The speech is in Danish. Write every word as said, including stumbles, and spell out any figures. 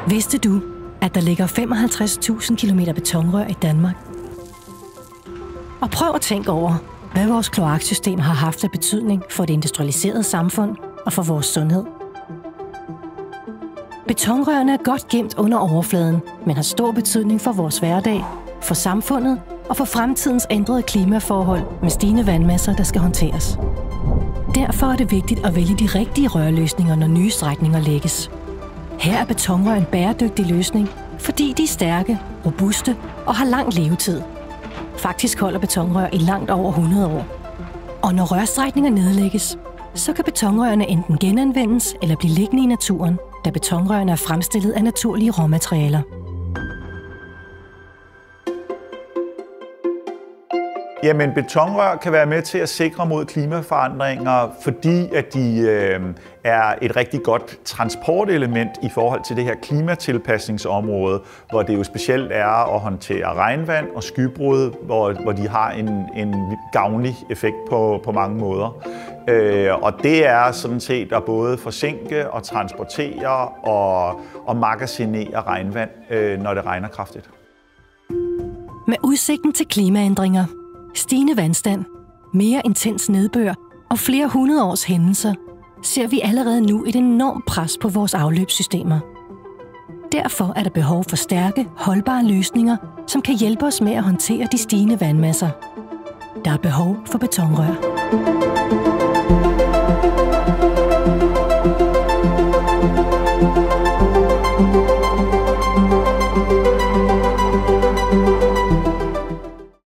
Vidste du, at der ligger femoghalvtreds tusind kilometer betonrør i Danmark? Og prøv at tænke over, hvad vores kloaksystem har haft af betydning for det industrialiserede samfund og for vores sundhed. Betonrørene er godt gemt under overfladen, men har stor betydning for vores hverdag, for samfundet og for fremtidens ændrede klimaforhold med stigende vandmasser, der skal håndteres. Derfor er det vigtigt at vælge de rigtige rørløsninger, når nye strækninger lægges. Her er betonrør en bæredygtig løsning, fordi de er stærke, robuste og har lang levetid. Faktisk holder betonrør i langt over hundrede år. Og når rørstrækninger nedlægges, så kan betonrørene enten genanvendes eller blive liggende i naturen, da betonrørene er fremstillet af naturlige råmaterialer. Jamen, betonrør kan være med til at sikre mod klimaforandringer, fordi at de øh, er et rigtig godt transportelement i forhold til det her klimatilpasningsområde, hvor det jo specielt er at håndtere regnvand og skybrud, hvor, hvor de har en, en gavnlig effekt på, på mange måder. Øh, og det er sådan set at både forsinke og transportere og, og magasinere regnvand, øh, når det regner kraftigt. Med udsigten til klimaændringer, stigende vandstand, mere intens nedbør og flere hundrede års hændelser, ser vi allerede nu et enormt pres på vores afløbssystemer. Derfor er der behov for stærke, holdbare løsninger, som kan hjælpe os med at håndtere de stigende vandmasser. Der er behov for betonrør.